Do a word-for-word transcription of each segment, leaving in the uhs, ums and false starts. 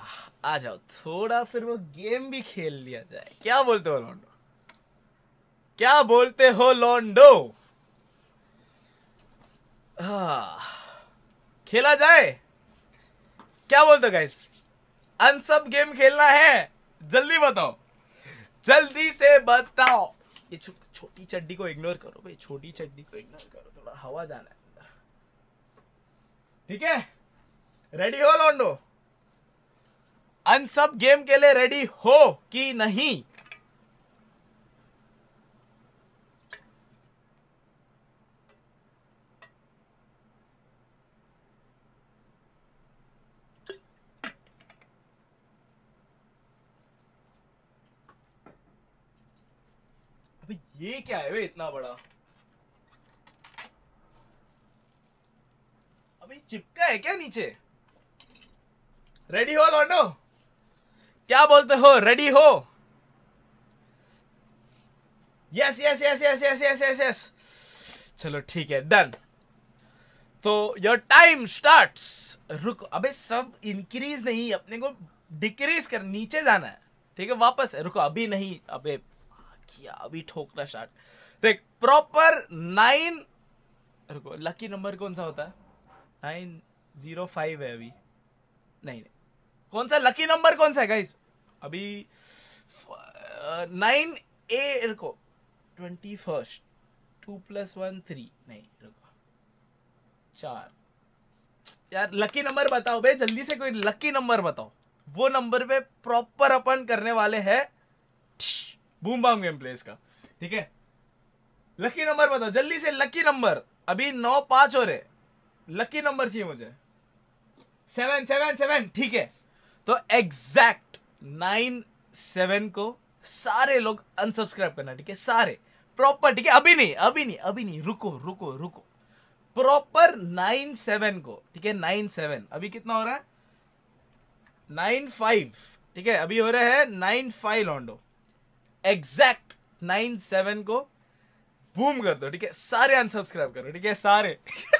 आ जाओ थोड़ा फिर वो गेम भी खेल लिया जाए। क्या बोलते हो लोंडो? क्या बोलते हो लोंडो? हाँ, खेला जाए। क्या बोलते हो गाइस? अनसब गेम खेलना है? जल्दी बताओ, जल्दी से बताओ। ये छो, छोटी चड्डी को इग्नोर करो भाई, छोटी चड्डी को इग्नोर करो, थोड़ा हवा जाना है अंदर। ठीक है, रेडी हो लोंडो? अनसब गेम के लिए रेडी हो कि नहीं? अबे ये क्या है वे इतना बड़ा? अबे चिपका है क्या नीचे? रेडी हो लोंडो? क्या बोलते हो, रेडी हो? Yes yes yes yes yes yes yes yes चलो ठीक है, डन। तो योर टाइम स्टार्ट्स। रुको, अबे सब इंक्रीज नहीं, अपने को डिक्रीज कर, नीचे जाना है। ठीक है, वापस है, रुको अभी नहीं, अबे किया अभी ठोकना स्टार्ट। देख प्रॉपर नाइन, रुको लकी नंबर कौन सा होता है? नाइन जीरो फाइव है अभी, नहीं नहीं, कौन सा लकी नंबर कौन सा है गाइस? अभी नाइन ए, रुको twenty first, two plus one three, नहीं रुको चार। यार लकी नंबर बताओ बे, जल्दी से कोई लकी नंबर बताओ। वो नंबर पे प्रॉपर अपन करने वाले हैं बूम बाम गेम प्लेस का। ठीक है, लकी नंबर बताओ जल्दी से, लकी नंबर। अभी नौ पांच हो रहे, लकी नंबर चाहिए मुझे। सेवन सेवन सेवन, ठीक है। तो एग्जैक्ट नाइन सेवन को सारे लोग अनसब्सक्राइब करना, ठीक है, सारे प्रॉपर। ठीक है, अभी नहीं अभी नहीं अभी नहीं, रुको रुको रुको, प्रॉपर नाइन सेवन को। ठीक है, नाइन सेवन, अभी कितना हो रहा है? Nine five. ठीक है, अभी हो रहा है नाइन फाइव लॉन्डो। एग्जैक्ट नाइन सेवन को बूम कर दो। ठीक है, सारे अनसब्सक्राइब करो। ठीक है, सारे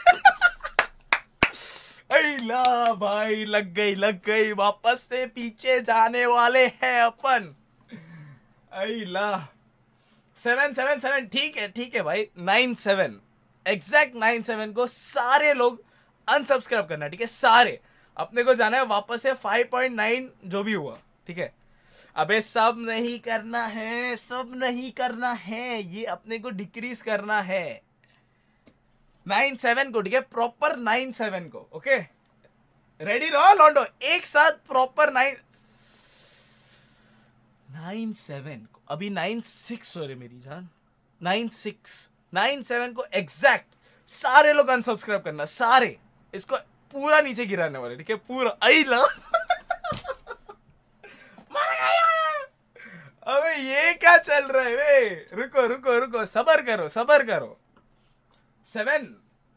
ला भाई, लग गई लग गई, वापस से पीछे जाने वाले हैं अपन। ला सेवन सेवन सेवन, ठीक है ठीक है भाई, nine seven, exact nine seven को सारे लोग अनसब्सक्राइब करना। ठीक है, सारे, अपने को जाना है वापस से फाइव पॉइंट नाइन जो भी हुआ। ठीक है, अबे सब नहीं करना है, सब नहीं करना है, ये अपने को डिक्रीज करना है नाइन सेवन को। ठीक है, प्रॉपर नाइन सेवन को। ओके, रेडी रहो लॉन्डो, एक साथ प्रॉपर नाइन नाइन सेवन को। अभी नाइन सिक्स हो रही मेरी जान, नाइन सिक्स, नाइन सेवन को एग्जैक्ट सारे लोग अनसब्सक्राइब करना, सारे, इसको पूरा नीचे गिराने वाले। ठीक है, पूरा। आई ला अबे ये क्या चल रहा है वे? रुको रुको रुको, सबर करो सबर करो। सेवन,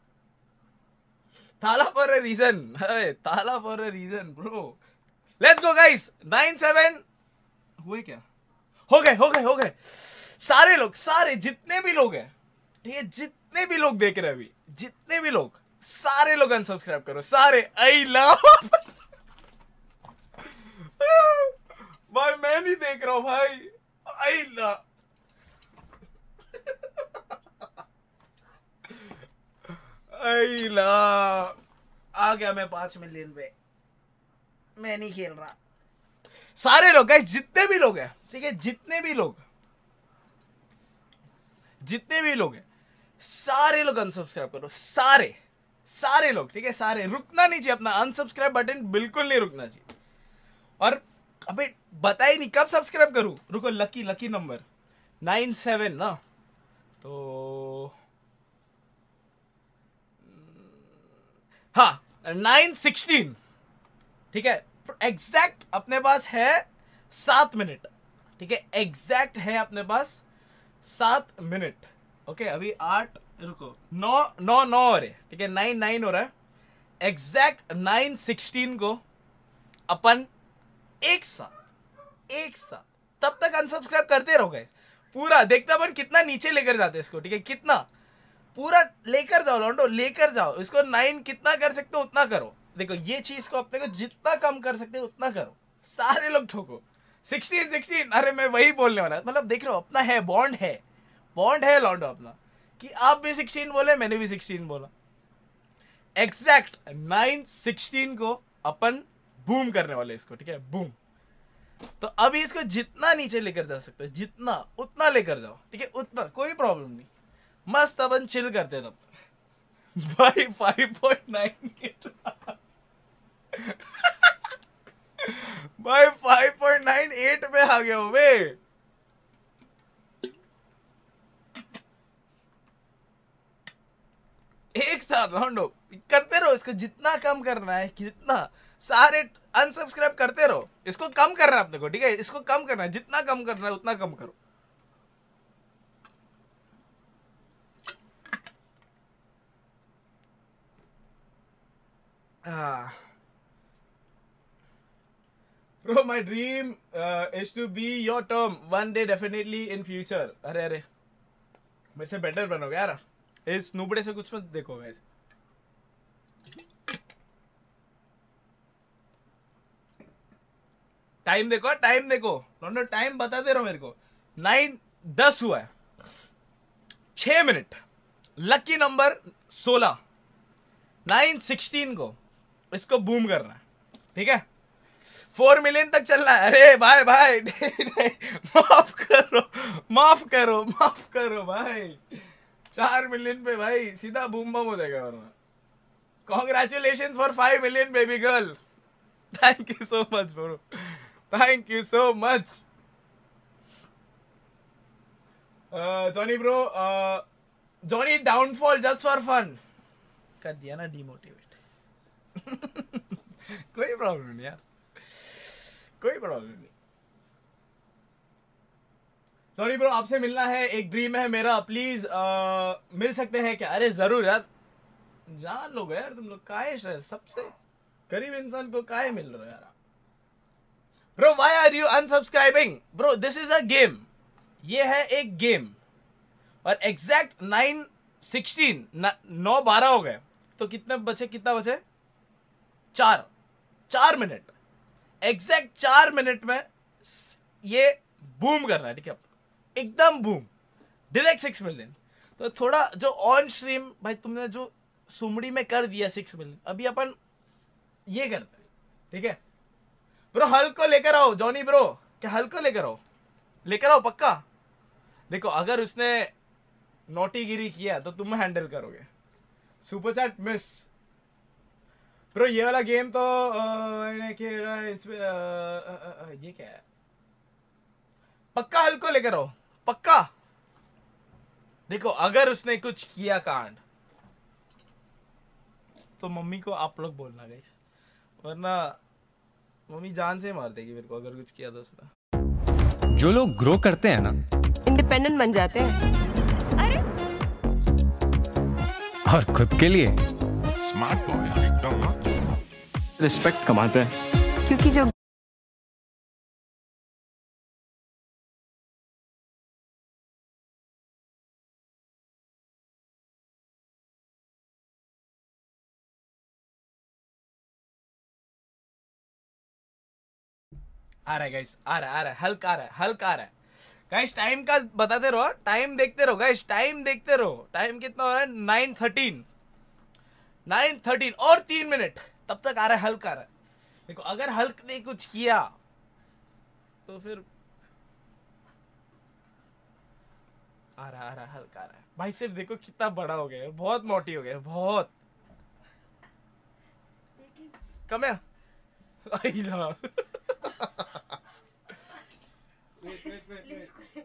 ताला फॉर अ रीजन, ताला for a reason bro. Let's go guys, nine seven हुए क्या? हो गए हो गए हो गए, सारे लोग, सारे जितने भी लोग हैं, ठीक है, जितने भी लोग देख रहे हैं अभी, जितने भी लोग, सारे लोग अनसब्सक्राइब करो, सारे। आई लव भाई, मैं नहीं देख रहा हूं भाई। आई लव आई लव आ गया मैं पांच मिलियन पे, मैं नहीं खेल रहा। सारे लोग गाइस, जितने भी लोग हैं, ठीक है, जितने भी लोग, जितने भी लोग हैं, सारे लोग अनसब्सक्राइब करो, सारे सारे लोग। ठीक है, सारे, रुकना नहीं चाहिए, अपना अनसब्सक्राइब बटन बिल्कुल नहीं रुकना चाहिए। और अबे बता ही नहीं कब सब्सक्राइब करूं, रुको, lucky lucky number nine seven ना, तो हाँ नाइन सिक्सटीन। ठीक है, एग्जैक्ट अपने पास है सात मिनट। ठीक है, एग्जैक्ट है अपने पास सात मिनट। ओके, अभी आठ, रुको, नौ नौ नौ हो रहे। ठीक है, नाइन नाइन हो रहा है। एग्जैक्ट नाइन सिक्सटीन को अपन एक साथ एक साथ तब तक अनसब्सक्राइब करते रहो गाइस, पूरा देखते अपन कितना नीचे लेकर जाते हैं इसको। ठीक है, कितना पूरा लेकर जाओ लॉन्डो, लेकर जाओ इसको, नाइन कितना कर सकते हो उतना करो, देखो ये चीज को अपने को जितना कम कर सकते हो उतना करो, सारे लोग ठोको। सिक्सटीन सिक्सटीन, अरे मैं वही बोलने वाला, मतलब देख रहे हो अपना है बॉन्ड है, बॉन्ड है लॉन्डो अपना, कि आप भी सिक्सटीन बोले मैंने भी सिक्सटीन बोला। एग्जैक्ट नाइन सिक्सटीन को अपन बूम करने वाले इसको, ठीक है, बूम। तो अभी इसको जितना नीचे लेकर जा सकते हो, जितना उतना लेकर जाओ, ठीक है, उतना कोई प्रॉब्लम नहीं, मस्त अपन चिल करते तब। भाई फाइव पॉइंट नाइन एट भाई फाइव पॉइंट नाइन एट पे आ गया हो बे। एक साथ राउंड करते रहो इसको, जितना कम करना है, जितना सारे अनसब्सक्राइब करते रहो, इसको कम करना है अपने को, ठीक है, इसको कम करना है, जितना कम करना है उतना कम करो। Ah. Bro, my dream uh, is to be your term one day, definitely in future. अरे अरे मेरे से बेटर बनोगे यार, इस नूबड़े से कुछ मत देखो वैसे। टाइम देखो, टाइम देखो लॉन्डो, टाइम बताते रहो मेरे को। नाइन दस हुआ है, छह मिनट, लकी नंबर सोलह, नाइन सिक्सटीन को इसको बूम करना है, ठीक है, फोर मिलियन तक चलना है। अरे भाई भाई नहीं, नहीं, माफ करो माफ करो माफ करो भाई, चार मिलियन पे भाई सीधा बूम बम हो जाएगा वरना। Congratulation for five million baby girl, thank you so much bro, thank you so much Johnny bro. Johnny downfall just for fun कर दिया ना डिमोटिवेट। कोई प्रॉब्लम नहीं यार, कोई प्रॉब्लम नहीं। सॉरी ब्रो, आपसे मिलना है, एक ड्रीम है मेरा, प्लीज आ, मिल सकते हैं क्या? अरे जरूर यार, जान लोग यार तुम लोग, काहे सबसे गरीब इंसान को काहे मिल रहा है यार। Bro why are you unsubscribing? Bro this is a game, ये है एक गेम, और एग्जैक्ट नाइन सिक्सटीन, नौ बारह हो गए, तो कितने बचे, कितना बचे, चार चार मिनट, एग्जैक्ट चार मिनट में ये बूम करना है, ठीक है, एकदम बूम, डायरेक्ट सिक्स मिलियन। तो थोड़ा जो ऑन स्ट्रीम भाई तुमने जो सुमड़ी में कर दिया सिक्स मिलियन, अभी अपन ये करते हैं, ठीक है ब्रो। हल को लेकर आओ जॉनी ब्रो, क्या हल को लेकर आओ, लेकर आओ पक्का। देखो अगर उसने नोटीगिरी किया तो तुम हैंडल करोगे। सुपर चैट मिस ब्रो, ये वाला गेम तो आ, ये क्या है, पक्का हल को लेकर आओ पक्का। देखो अगर उसने कुछ किया कांड तो मम्मी को आप लोग बोलना गाइस, वरना मम्मी जान से मार देगी मेरे को अगर कुछ किया तो उसने। जो लोग ग्रो करते हैं ना, इंडिपेंडेंट बन जाते हैं। अरे और खुद के लिए स्मार्ट बॉय एकदम रिस्पेक्ट कमाते हैं, क्योंकि जो आ रहा है गाइस, आ रहा है, आ रहा है, हल्का आ रहा है, हल्का आ रहा है गाइस। टाइम का बताते रहो, टाइम देखते रहो गाइस, टाइम देखते रहो। टाइम कितना हो रहा है, नाइन थर्टीन, नाइन थर्टीन, और तीन मिनट, तब तक आ रहा है, हल्का आ रहा है। देखो अगर हल्क ने कुछ किया तो फिर आ रहा, आ रहा, हल्का आ रहा है भाई। सिर्फ देखो कितना बड़ा हो गया है, बहुत मोटी हो गया है, बहुत। कम है Wait, wait, wait, wait.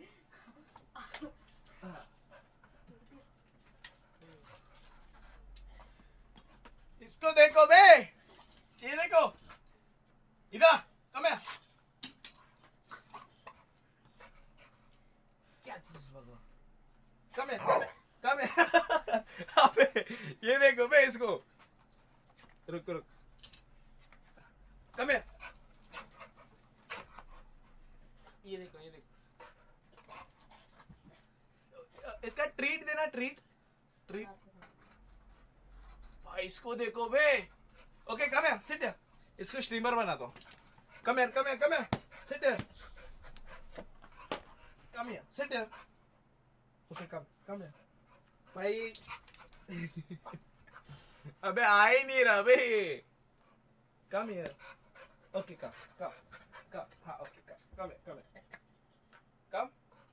इसको देखो बे, ये देखो इधर, कम है क्या चीज बोलो, कम है, कम है, कम है। अबे ये देखो बे इसको, रुक रुक, कम है, ये देखो, ये देखो, इसका ट्रीट देना, ट्रीट ट्रीट भाई, इसको देखो बे, okay come here sit here इसको स्ट्रीमर बना दो come here come here come here sit here come here sit here okay come come here भाई अबे आ ही नहीं रहा बे कम हियर ओके कम कम कम हाँ ओके कम कम कम कम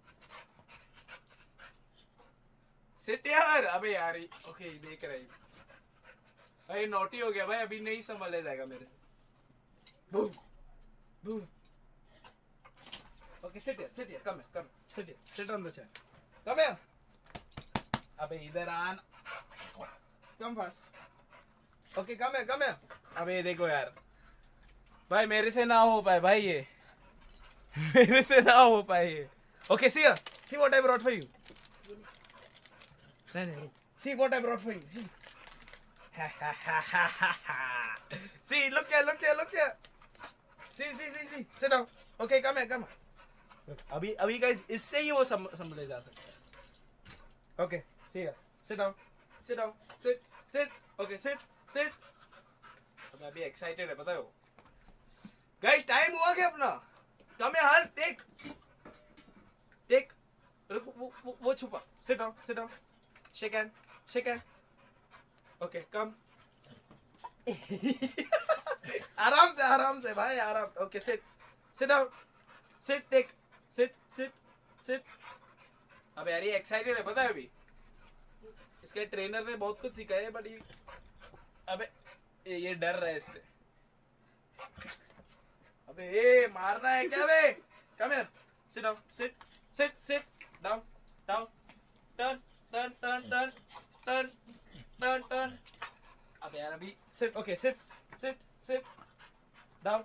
सिट यार अबे यार ओके देख रही भाई नोटी हो गया भाई अभी नहीं संभाला जाएगा मेरे boom boom okay sit here sit here come come sit here sit on the chair come here अबे इधर आन come fast okay come here come here अबे देखो यार भाई मेरे से ना हो पाए भाई ये मेरे से ना हो पाए ये okay see here see what I brought for you नहीं नहीं see what I brought for you see see look here look here look here see see see see sit down okay come here come अभी अभी guys इससे ही वो संभले जा सकते हैं okay see here sit down sit down sit sit okay sit sit मैं अभी एक्साइटेड है पता है वो गाइस टाइम हुआ क्या अपना कम है हर टेक टेक रुको वो, वो वो छुपा sit down sit down shake hand shake hand okay come आराम से आराम से भाई आराम okay sit sit down sit take sit sit sit अब यार ये एक्साइटेड है पता है अभी इसके ट्रेनर ने बहुत कुछ सिखाया है बट ये अबे ये डर रहा है इससे अबे ये मारना है क्या बे come here sit down sit sit sit down down turn turn turn turn turn turn turn अबे यार अभी sit okay sit sit sit down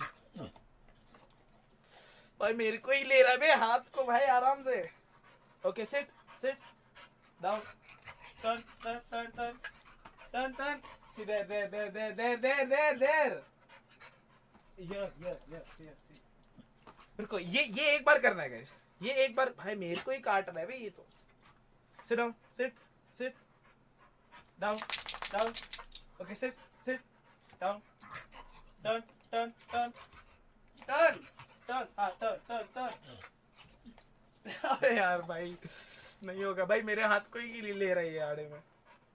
भाई मेरे को ही ले रहा है बे हाथ को भाई आराम से okay sit sit down turn turn turn turn turn turn see there there there there there there there there ये ये ये ये सी रुको ये ये एक बार करना है गाइस ये एक बार भाई मेरे को ही काट रहा है भाई ये तो sit down sit sit down down okay sit sit down turn turn turn turn turn हाँ टर्न टर्न टर्न अबे यार भाई नहीं होगा भाई मेरे हाथ को ही ले रही है आड़े में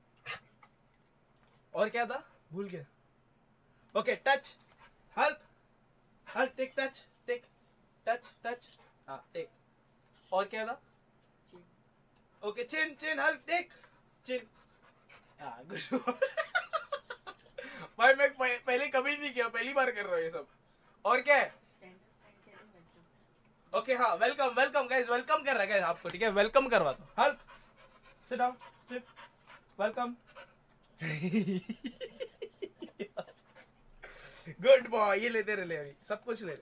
और क्या था भूल गया okay touch help help take touch take touch touch हाँ टेक और क्या था okay chin chin help take chin हाँ गुड भाई मैं पहले कभी नहीं किया पहली बार कर रहा हूँ ये सब और क्या है ओके हाँ वेलकम वेलकम गाइस वेलकम कर रहा है गाइस आपको ठीक है वेलकम करवाता हूँ help sit down sit welcome good boy ये लेते रहे अभी सब कुछ ले ले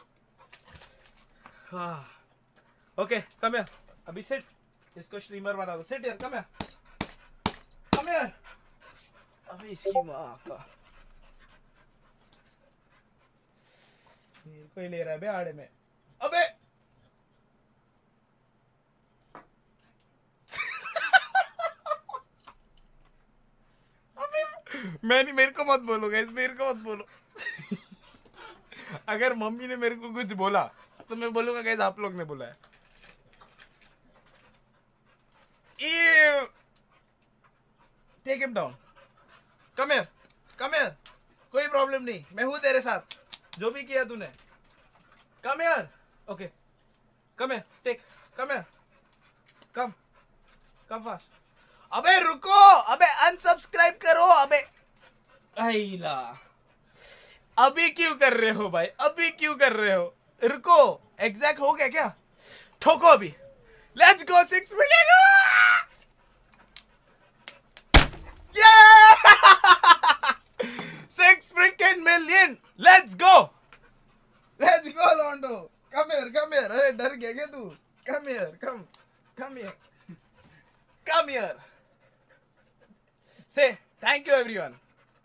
हाँ ओके कम हियर अभी सिट इसको स्ट्रीमर बना दो sit here come here come here अबे इसकी माँ का मेरे को ही ले रहा है बे आड़े में अबे मैं नहीं मेरे को मत बोलो गाइस मेरे को मत बोलो अगर मम्मी ने मेरे को कुछ बोला तो मैं बोलूंगा गाइस आप लोग ने बोला है take him down come here come here कोई प्रॉब्लम नहीं मैं हूं तेरे साथ जो भी किया तूने come here okay come here take come here come come fast अबे रुको अबे अनसब्सक्राइब करो अबे आईला अभी क्यों कर रहे हो भाई अभी क्यों कर रहे हो रुको एग्जैक्ट हो गया क्या ठोको अभी let's go six million six freaking million let's go let's go लॉन्डो कम हियर कम हियर अरे डर गया क्या तू come here come come here come here से थैंक यू एवरीवन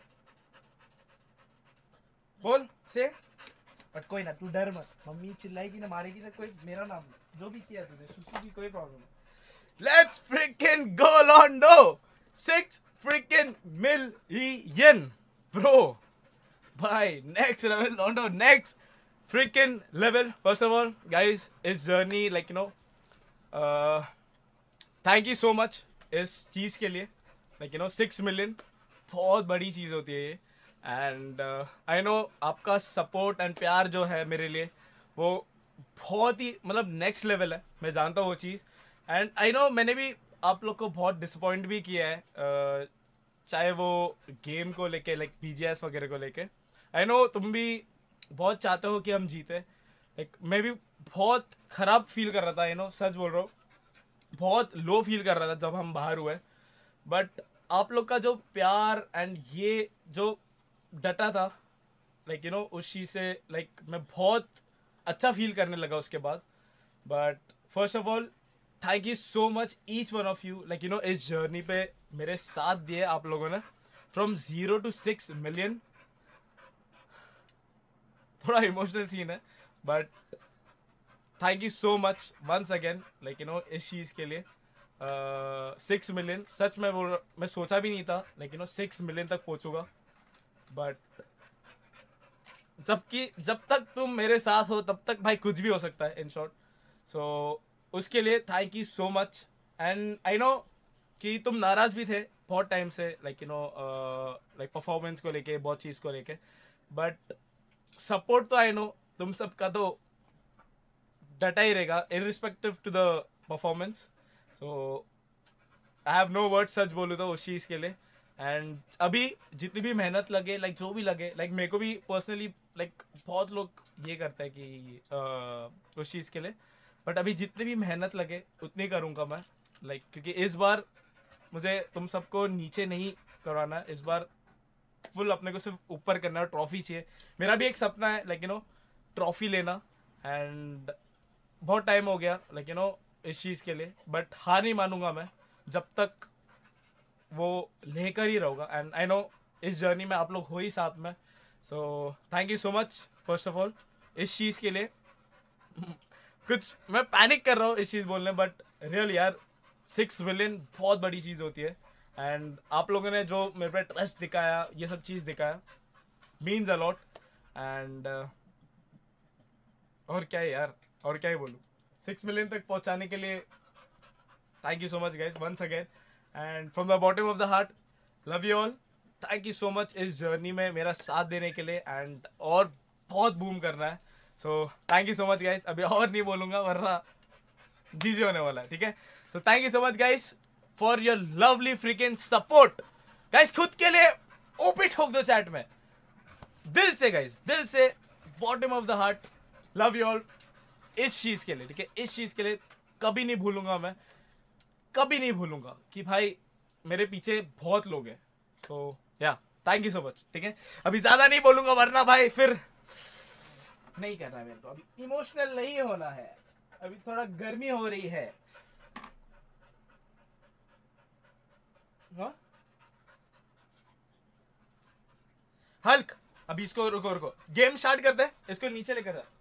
बोल से बट कोई ना तू डर मत मम्मी चिल्लाएगी ना मारेगी ना कोई मेरा नाम जो भी किया तूने सुसु की कोई प्रॉब्लम नहीं लेट्स फ्रिकिंग गो लॉन्डो सिक्स फ्रिकिंग मिलियन ब्रो भाई नेक्स्ट लेवल लॉन्डो, next freaking level. First of all guys, इस journey like you know thank you so much इस चीज़ के लिए. Like you know six million बहुत बड़ी चीज़ होती है ये. एंड आई नो आपका सपोर्ट एंड प्यार जो है मेरे लिए वो बहुत ही मतलब नेक्स्ट लेवल है. मैं जानता हूँ वो चीज़. एंड आई नो मैंने भी आप लोग को बहुत डिसअपॉइंट भी किया है, uh, चाहे वो गेम को लेके लाइक बीजीएस वगैरह को लेके. आई नो तुम भी बहुत चाहते हो कि हम जीते. लाइक मैं भी बहुत ख़राब फील कर रहा था, यू नो सच बोल रहा हूँ, बहुत लो फील कर रहा था जब हम बाहर हुए. बट आप लोग का जो प्यार एंड ये जो डटा था लाइक यू नो उस चीज़ से लाइक मैं बहुत अच्छा फील करने लगा उसके बाद. But first of all thank you so much each one of you. Like you know इस जर्नी पे मेरे साथ दिए आप लोगों ने from zero to six million. थोड़ा इमोशनल सीन है but thank you so much once again like you know इस चीज़ के लिए. सिक्स मिलियन सच में बोल मैं सोचा भी नहीं था like you know six million तक पहुंचूंगा. बट जबकि जब तक तुम मेरे साथ हो तब तक भाई कुछ भी हो सकता है इन शॉर्ट. सो उसके लिए thank you so much. And I know कि तुम नाराज़ भी थे बहुत टाइम से like you know like performance को लेके बहुत चीज़ को लेके. बट सपोर्ट तो आई नो तुम सबका तो डटा ही रहेगा irrespective to the performance. So I have no word सच बोलूँ तो उस चीज़ के लिए. एंड अभी जितनी भी मेहनत लगे लाइक जो भी लगे लाइक मेरे को भी पर्सनली लाइक बहुत लोग ये करते हैं कि uh, उस चीज़ के लिए. बट अभी जितनी भी मेहनत लगे उतनी करूँगा मैं लाइक क्योंकि इस बार मुझे तुम सबको नीचे नहीं करवाना है. इस बार फुल अपने को सिर्फ ऊपर करना है. ट्रॉफी चाहिए. मेरा भी एक सपना है लाइक यू नो ट्रॉफी लेना. एंड बहुत टाइम हो गया लाइक यू नो इस चीज़ के लिए. बट हार नहीं मानूंगा मैं जब तक वो लेकर ही रहूँगा. एंड आई नो इस जर्नी में आप लोग हो ही साथ में. So thank you so much first of all इस चीज़ के लिए. कुछ मैं पैनिक कर रहा हूँ इस चीज़ बोलने बट रियल यार सिक्स मिलियन बहुत बड़ी चीज़ होती है. एंड आप लोगों ने जो मेरे पे ट्रस्ट दिखाया ये सब चीज़ दिखाया मीन्स अलॉट. एंड और क्या है यार और क्या ही बोलूँ. सिक्स मिलियन तक पहुँचाने के लिए thank you so much guys once again. And from the bottom of the heart love you all. Thank you so much इस जर्नी में मेरा साथ देने के लिए. एंड और बहुत बूम करना है. So thank you so much guys. अभी और नहीं बोलूँगा वरना जीजे होने वाला है. ठीक है. So thank you so much guys for your lovely freaking support. Guys खुद के लिए ओपी ठोक दो चैट में दिल से गाइज, दिल से bottom of the heart love you all इस चीज़ के लिए. ठीक है. इस चीज़ के लिए कभी नहीं भूलूंगा मैं, कभी नहीं भूलूंगा कि भाई मेरे पीछे बहुत लोग हैं. सो या थैंक यू सो मच. ठीक है. अभी ज़्यादा नहीं बोलूंगा वरना भाई फिर नहीं करना मेरे को. अभी इमोशनल नहीं होना है. अभी थोड़ा गर्मी हो रही है. हाँ हल्क अभी इसको रुको रुको गेम स्टार्ट करते हैं. इसको नीचे लेकर जा.